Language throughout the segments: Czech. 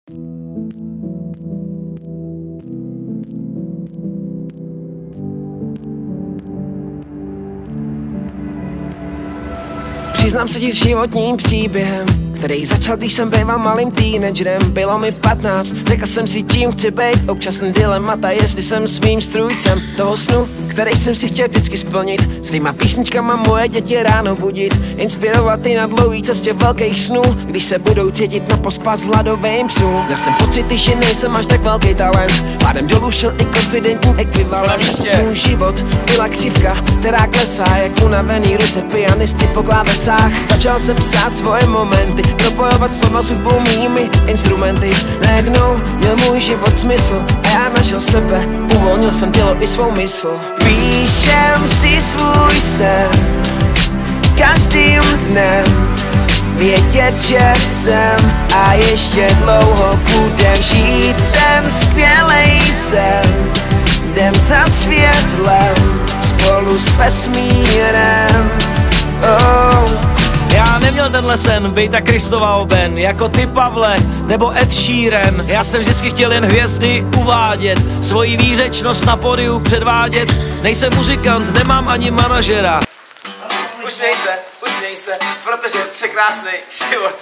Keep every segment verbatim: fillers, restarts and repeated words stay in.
Přiznám se ti s životním příběhem, který začal, když jsem býval malým teenagerem. Bylo mi patnáct, řekl jsem si, čím chci být. Občasný dilemata, jestli jsem svým strůjcem toho snu, který jsem si chtěl vždycky splnit. Svýma písničkama moje děti ráno budit, inspirovat i na dlouhý cestě velkých snů, když se budou cítit na pospas hladovým psům. Měl jsem pocity, že nejsem až tak velký talent, pádem dolů šel i konfidentní ekvivalent. Můj život byla křivka, která klesá jak unavený ruce pianisty po klávesách. Začal jsem psát svoje momenty, propojovat slova s hudbou mými instrumenty. Najednou měl můj život smysl a já našel sebe, uvolnil jsem tělo i svou mysl. Píšem si svůj sen každým dnem, vědět, že jsem a ještě dlouho budem žít ten skvělej sen. Jdem za světlem spolu s vesmírem. Oh. Já neměl tenhle sen, bej tak Kristova oben, jako ty, Pavle, nebo Ed Sheeran. Já jsem vždycky chtěl jen hvězdy uvádět, svoji výřečnost na pódiu předvádět. Nejsem muzikant, nemám ani manažera. Usměj se, usměj se, protože překrásný život.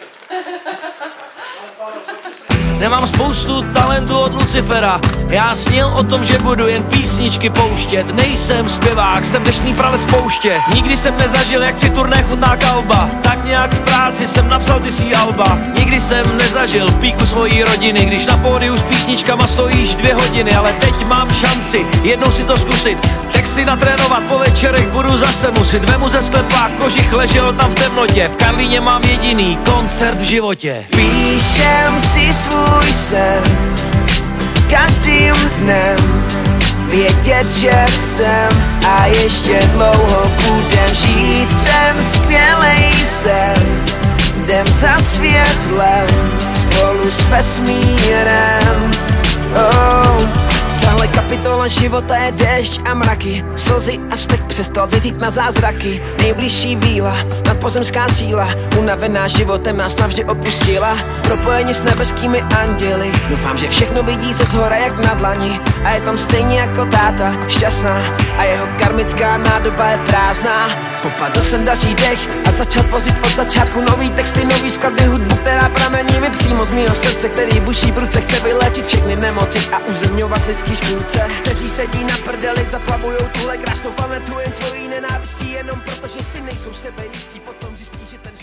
Nemám spoustu talentu od Lucifera. Já snil o tom, že budu jen písničky pouštět. Nejsem zpěvák, jsem dnešní prales pouště. Nikdy jsem nezažil, jak při turné chutná kalba. Tak nějak v práci jsem napsal ty svý alba. Nikdy jsem nezažil píku svojí rodiny, když na pódiu s písničkama stojíš dvě hodiny. Ale teď mám šanci jednou si to zkusit. Texty natrénovat, po večerech budu zase musit. Vemu ze sklepa kožich, ležel tam v temnotě. V Karlíně mám jediný koncert v životě. Píšem si svůj sen každým dnem, vědět, že jsem a ještě dlouho budem žít ten skvělej sen. Jdem za světlem spolu s vesmírem. Oh. Tahle kapitola života je déšť a mraky, slzy a vztek přestal věřit na zázraky. Nejbližší víla, nadpozemská síla, unavená životem nás navždy opustila. Propojení s nebeskými anděli, doufám, že všechno vidí ze zhora jak na dlani. A je tam stejně jako táta, šťastná, a jeho karmická nádoba je prázdná. Popadl jsem další dech a začal tvořit od začátku nový texty, nový skladby, hudbu, která pramení mi přímo z mýho srdce, který buší v ruce, chce vyléčit všechny nemoci a uzemňovat lidský škůdce, kteří sedí na prdelech, zaplavujou tuhle krásnou planetu jen svojí nenávistí, jenom protože si nejsou sebe jistí, potom zjistí, že ten